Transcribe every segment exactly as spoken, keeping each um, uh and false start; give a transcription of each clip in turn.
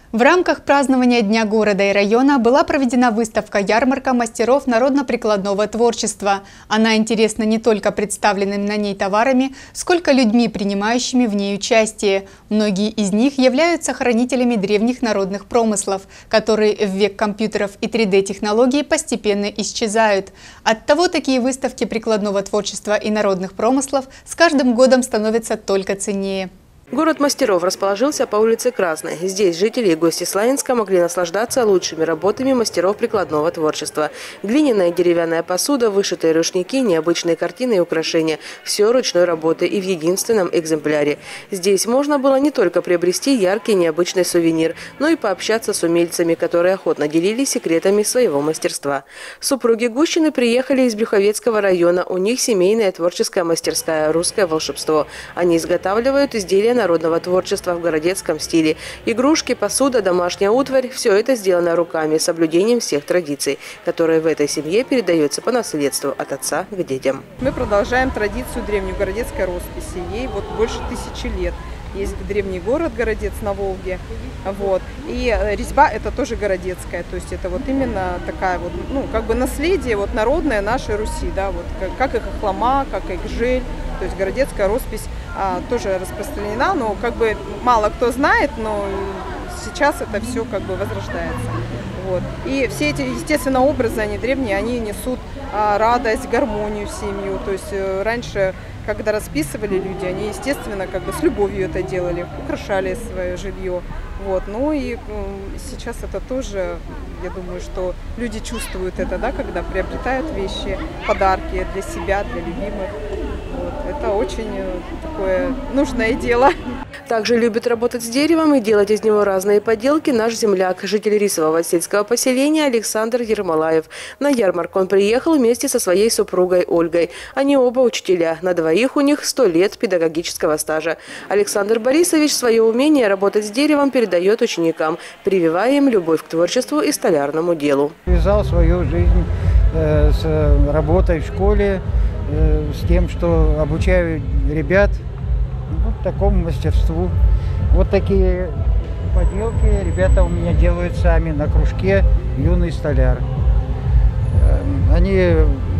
В рамках празднования Дня города и района была проведена выставка-ярмарка мастеров народно-прикладного творчества. Она интересна не только представленными на ней товарами, сколько людьми, принимающими в ней участие. Многие из них являются хранителями древних народных промыслов, которые в век компьютеров и три дэ технологий постепенно исчезают. Оттого такие выставки прикладного творчества и народных промыслов с каждым годом становятся только ценнее. Город мастеров расположился по улице Красной. Здесь жители и гости Славянска могли наслаждаться лучшими работами мастеров прикладного творчества. Глиняная и деревянная посуда, вышитые рушники, необычные картины и украшения – все ручной работы и в единственном экземпляре. Здесь можно было не только приобрести яркий необычный сувенир, но и пообщаться с умельцами, которые охотно делились секретами своего мастерства. Супруги Гущины приехали из Брюховецкого района. У них семейная творческая мастерская «Русское волшебство». Они изготавливают изделия народного творчества в городецком стиле. Игрушки, посуда, домашняя утварь – все это сделано руками, с соблюдением всех традиций, которые в этой семье передаются по наследству от отца к детям. Мы продолжаем традицию древней городецкой росписи. Ей вот больше тысячи лет. Есть древний город Городец на Волге. Вот. И резьба – это тоже городецкая. То есть это вот именно такая вот, ну, как бы наследие вот народное нашей Руси. Да, вот, как, как и хохлома, как и гжель. То есть городецкая роспись а, тоже распространена, но как бы мало кто знает, но сейчас это все как бы возрождается. Вот. И все эти, естественно, образы, они древние, они несут а, радость, гармонию в семью. То есть э, раньше, когда расписывали люди, они, естественно, как бы с любовью это делали, украшали свое жилье. Вот. Ну и э, сейчас это тоже, я думаю, что люди чувствуют это, да, когда приобретают вещи, подарки для себя, для любимых. Вот. Это очень такое нужное дело. Также любит работать с деревом и делать из него разные поделки наш земляк, житель рисового сельского поселения Александр Ермолаев. На ярмарку он приехал вместе со своей супругой Ольгой. Они оба учителя. На двоих у них сто лет педагогического стажа. Александр Борисович свое умение работать с деревом передает ученикам, прививая им любовь к творчеству и столярному делу. Связал свою жизнь э, с работой в школе, э, с тем, что обучаю ребят вот такому мастерству. Вот такие поделки ребята у меня делают сами на кружке «Юный столяр». Они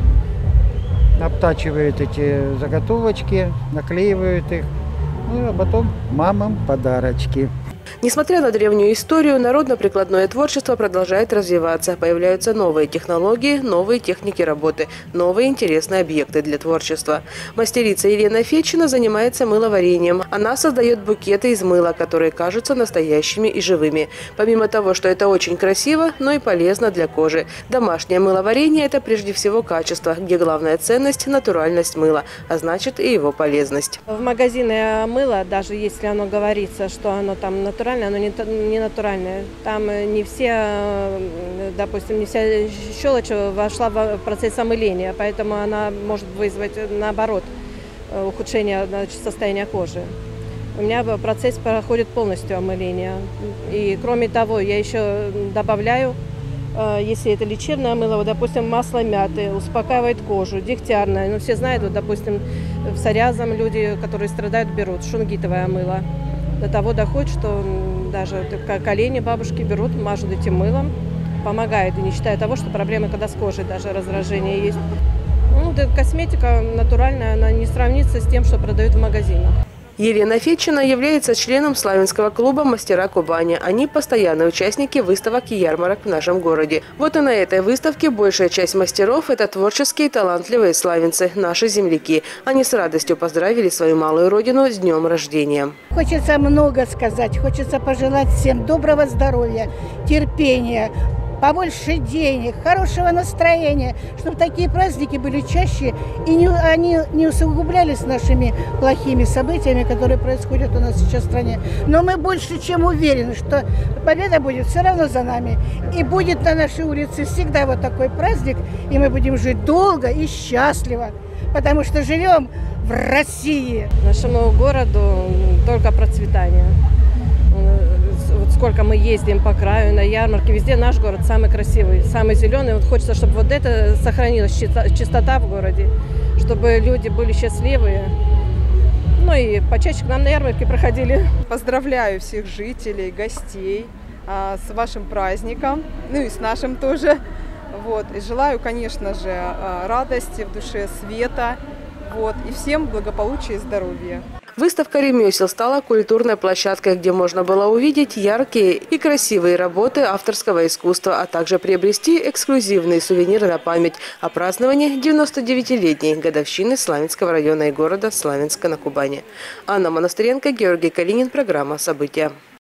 обтачивают эти заготовочки, наклеивают их, ну, а потом мамам подарочки. Несмотря на древнюю историю, народно-прикладное творчество продолжает развиваться. Появляются новые технологии, новые техники работы, новые интересные объекты для творчества. Мастерица Елена Фетчина занимается мыловарением. Она создает букеты из мыла, которые кажутся настоящими и живыми. Помимо того, что это очень красиво, но и полезно для кожи. Домашнее мыловарение – это прежде всего качество, где главная ценность – натуральность мыла, а значит и его полезность. В магазине мыло, даже если оно говорится, что оно там натуральное, оно не, не натуральное. Там не все, допустим, не вся щелочь вошла в процесс омыления, поэтому она может вызвать, наоборот, ухудшение, значит, состояния кожи. У меня процесс проходит полностью омыление. И кроме того, я еще добавляю, если это лечебное мыло, вот, допустим, масло мяты, успокаивает кожу, дегтярное. Ну, все знают, вот, допустим, псориазом люди, которые страдают, берут шунгитовое мыло. До того доходит, что даже колени бабушки берут, мажут этим мылом, помогает, и не считая того, что проблемы, когда с кожей даже раздражение есть. Ну, косметика натуральная, она не сравнится с тем, что продают в магазинах. Елена Фетчина является членом славянского клуба «Мастера Кубани». Они постоянные участники выставок и ярмарок в нашем городе. Вот и на этой выставке большая часть мастеров – это творческие, талантливые славянцы, наши земляки. Они с радостью поздравили свою малую родину с днем рождения. Хочется много сказать, хочется пожелать всем доброго здоровья, терпения, побольше денег, хорошего настроения, чтобы такие праздники были чаще и не, они не усугублялись нашими плохими событиями, которые происходят у нас сейчас в стране. Но мы больше чем уверены, что победа будет все равно за нами. И будет на нашей улице всегда вот такой праздник, и мы будем жить долго и счастливо, потому что живем в России. Нашему городу только процветание. Вот сколько мы ездим по краю, на ярмарке, везде наш город самый красивый, самый зеленый. Вот хочется, чтобы вот это сохранилась, чистота в городе, чтобы люди были счастливые. Ну и почаще к нам на ярмарке проходили. Поздравляю всех жителей, гостей а, с вашим праздником, ну и с нашим тоже. Вот. И желаю, конечно же, а, радости в душе, света, вот. И всем благополучия и здоровья. Выставка ремесел стала культурной площадкой, где можно было увидеть яркие и красивые работы авторского искусства, а также приобрести эксклюзивные сувениры на память о праздновании девяностодевятилетней годовщины Славянского района и города Славянска на Кубани. Анна Монастыренко, Георгий Калинин. Программа «События».